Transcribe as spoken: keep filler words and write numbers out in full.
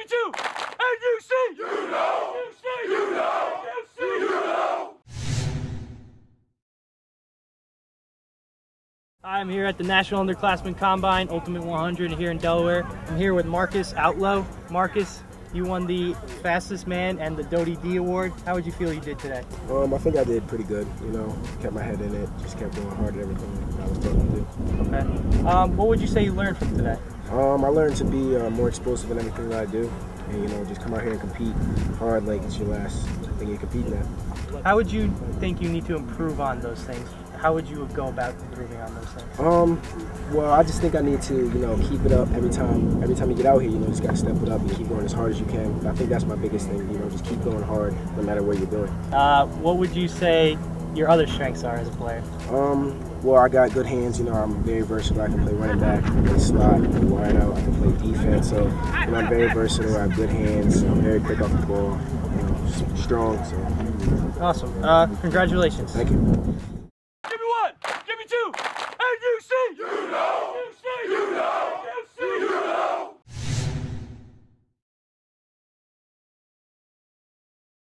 two, N U C! You know! N U C! You know! N U C! You know! I'm here at the National Underclassmen Combine, Ultimate one hundred here in Delaware. I'm here with Marcus Outlow. Marcus, you won the fastest man and the Dodie D award. How would you feel you did today? Um, I think I did pretty good. You know, kept my head in it, just kept going hard at everything I was told to do. Okay. Um, what would you say you learned from today? Um, I learned to be uh, more explosive in everything that I do, and you know, just come out here and compete hard like it's your last thing you're competing at. How would you think you need to improve on those things? How would you go about improving on those things? Um, well, I just think I need to, you know, keep it up every time. Every time you get out here, you know, just gotta step it up and keep going as hard as you can. I think that's my biggest thing. You know, just keep going hard no matter what you're doing. Uh, what would you say your other strengths are as a player? Um, well, I got good hands. You know, I'm very versatile. I can play running back, I can play slot, I can play wide out, I can play defense. So, you know, I'm very versatile. I have good hands. I'm very quick off the ball. You know, strong. So. Awesome. Uh, congratulations. Thank you. Give me one. Give me two. N U C. You know. N U C. You know. N U C. You know.